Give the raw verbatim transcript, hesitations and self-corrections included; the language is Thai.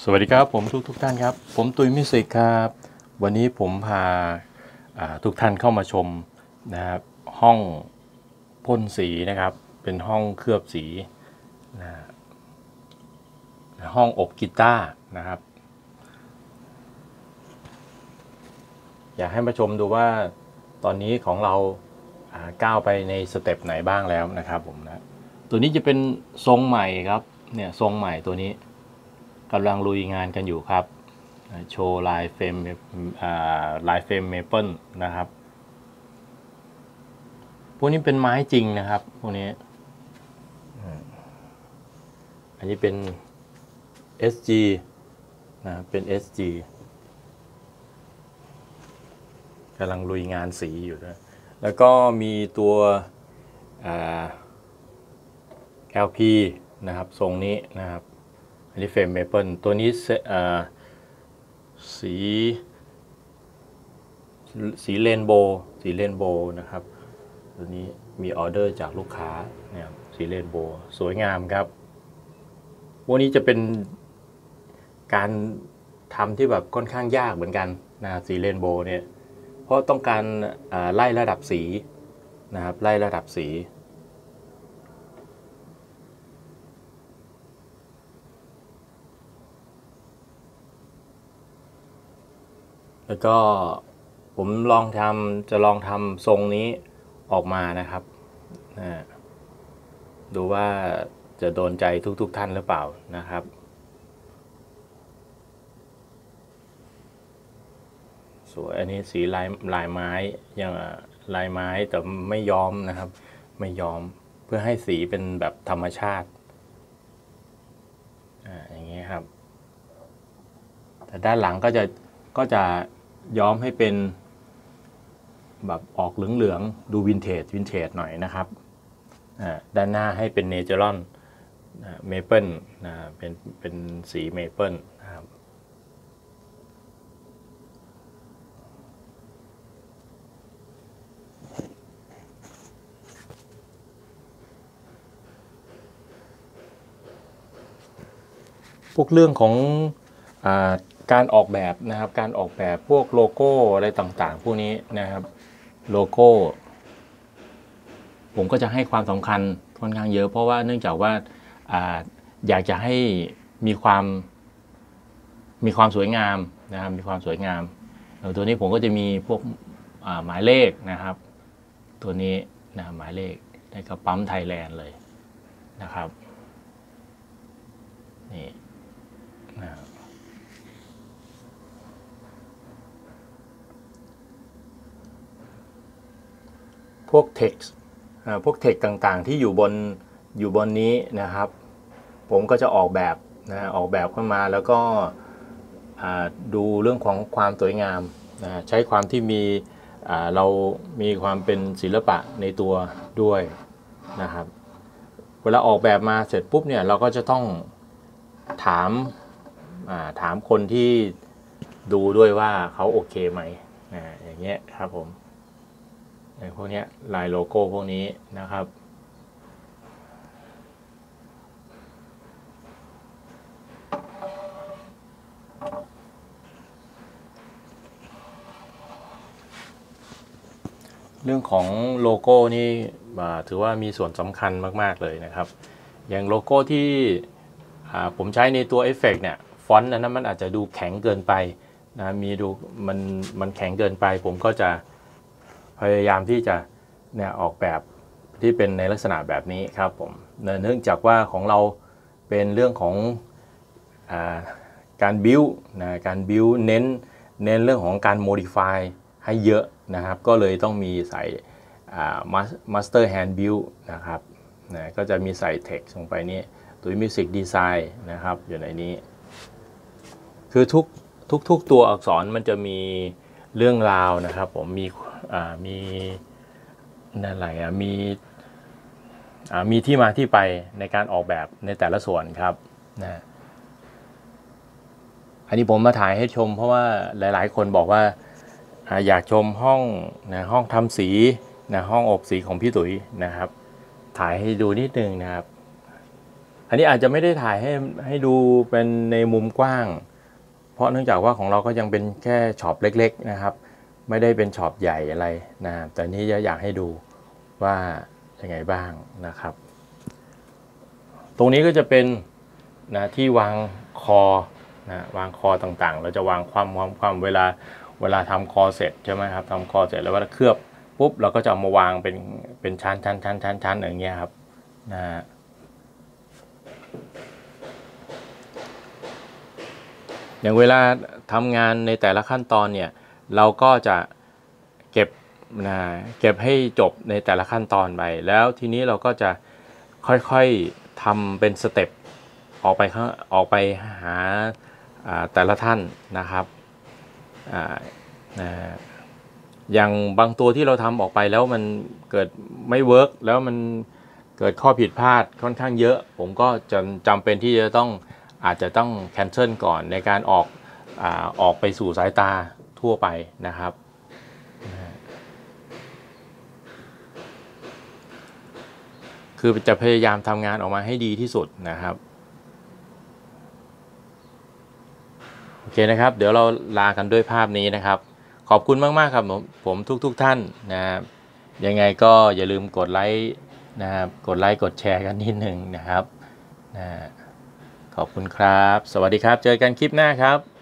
สวัสดีครับผมทุกทุกท่านครับผมตุยมิวสิกครับวันนี้ผมพาทุกท่านเข้ามาชมนะครับห้องพ่นสีนะครับเป็นห้องเคลือบสีนะห้องอบกีตาร์นะครับอยากให้มาชมดูว่าตอนนี้ของเราก้าวไปในสเต็ปไหนบ้างแล้วนะครับผมนะตัวนี้จะเป็นทรงใหม่ครับเนี่ยทรงใหม่ตัวนี้กำลังลุยงานกันอยู่ครับโชว์ลายเฟรมลายเฟรมเมเปิลนะครับพวกนี้เป็นไม้จริงนะครับพวกนี้อันนี้เป็น เอส จี นะเป็น เอส จี กำลังลุยงานสีอยู่ด้วยแล้วก็มีตัว แอล พี นะครับทรงนี้นะครับอันนี้เฟรมเมเปิลตัวนี้สีสีเรนโบว์สีเรนโบว์นะครับตัวนี้มีออเดอร์จากลูกค้าเนี่ยสีเรนโบว์สวยงามครับพวกนี้จะเป็นการทำที่แบบค่อนข้างยากเหมือนกันนะสีเรนโบว์เนี่ยเพราะต้องการไล่ระดับสีนะครับไล่ระดับสีแล้วก็ผมลองทำจะลองทำทรงนี้ออกมานะครับดูว่าจะโดนใจทุกๆท่านหรือเปล่านะครับสวยอันนี้สีลายลายไม้ยังลายไม้แต่ไม่ย้อมนะครับไม่ย้อมเพื่อให้สีเป็นแบบธรรมชาติอ่าอย่างนี้ครับแต่ด้านหลังก็จะก็จะย้อมให้เป็นแบบออกเหลืองๆดูวินเทจวินเทจหน่อยนะครับด้านหน้าให้เป็นเนเจอรัลเมเปิลเป็นเป็นสีเมเปิลนะครับพวกเรื่องของอ่าการออกแบบนะครับการออกแบบพวกโลโก้อะไรต่างๆพวกนี้นะครับโลโก้ผมก็จะให้ความสำคัญค่อนข้างเยอะเพราะว่าเนื่องจากว่าอ่าอยากจะให้มีความมีความสวยงามนะครับมีความสวยงามตัวนี้ผมก็จะมีพวกหมายเลขนะครับตัวนี้นะหมายเลขได้กับปั๊มไทยแลนด์เลยนะครับนี่นะพวก text พวก text ต่างๆที่อยู่บนอยู่บนนี้นะครับผมก็จะออกแบบนะออกแบบขึ้นมาแล้วก็ดูเรื่องของความสวยงามนะใช้ความที่มีเรามีความเป็นศิลปะในตัวด้วยนะครับเวลาออกแบบมาเสร็จปุ๊บเนี่ยเราก็จะต้องถามถามคนที่ดูด้วยว่าเขาโอเคไหมอย่างเงี้ยครับผมในพวกนี้ลายโลโก้พวกนี้นะครับเรื่องของโลโก้นี่ถือว่ามีส่วนสำคัญมากๆเลยนะครับอย่างโลโก้ที่ผมใช้ในตัวเอฟเฟกต์เนี่ยฟอนต์นั้นมันอาจจะดูแข็งเกินไปนะมีดูมันมันแข็งเกินไปผมก็จะพยายามที่จะเนี่ยออกแบบที่เป็นในลักษณะแบบนี้ครับผมเนื่องจากว่าของเราเป็นเรื่องของอ่าการบิวนะการบิวเน้นเน้นเรื่องของการ modify ให้เยอะนะครับก็เลยต้องมีใส่ master hand build นะครับนะก็จะมีใส่ text ลงไปนี่ตัว music design นะครับอยู่ในนี้คือทุกทุกทุกตัวอักษรมันจะมีเรื่องราวนะครับผมมีมีนั่นอะไรอ่ะมีมีที่มาที่ไปในการออกแบบในแต่ละส่วนครับนะอันนี้ผมมาถ่ายให้ชมเพราะว่าหลายๆคนบอกว่าอยากชมห้องนะห้องทำสีนะห้องอบสีของพี่ตุ๋ยนะครับถ่ายให้ดูนิดนึงนะครับอันนี้อาจจะไม่ได้ถ่ายให้ให้ดูเป็นในมุมกว้างเพราะเนื่องจากว่าของเราก็ยังเป็นแค่ช็อปเล็กๆนะครับไม่ได้เป็นช็อปใหญ่อะไรนะแต่นี้จะอยากให้ดูว่ายังไงบ้างนะครับตรงนี้ก็จะเป็นนะที่วางคอนะวางคอต่างๆเราจะวางความความความเวลาเวลาทำคอเสร็จใช่ไหมครับทำคอเสร็จแล้วเวลาเคลือบปุ๊บเราก็จะเอามาวางเป็นเป็นชั้นชั้นชั้นชั้นชั้นอย่างเงี้ยครับนะอย่างเวลาทำงานในแต่ละขั้นตอนเนี่ยเราก็จะเก็บนะเก็บให้จบในแต่ละขั้นตอนไปแล้วทีนี้เราก็จะค่อยๆทำเป็นสเต็ปออกไปข้างออกไปหาแต่ละท่านนะครับอย่างบางตัวที่เราทำออกไปแล้วมันเกิดไม่เวิร์กแล้วมันเกิดข้อผิดพลาดค่อนข้างเยอะผมก็จะจำเป็นที่จะต้องอาจจะต้องแคนเซิลก่อนในการออกอ่าออกไปสู่สายตาทั่วไปนะครับคือจะพยายามทำงานออกมาให้ดีที่สุดนะครับโอเคนะครับเดี๋ยวเราลากันด้วยภาพนี้นะครับขอบคุณมากๆครับผมผมทุกๆท่านนะครับยังไงก็อย่าลืมกดไลค์นะครับกดไลค์กดแชร์กันนิดหนึ่งนะครับนะขอบคุณครับสวัสดีครับเจอกันคลิปหน้าครับ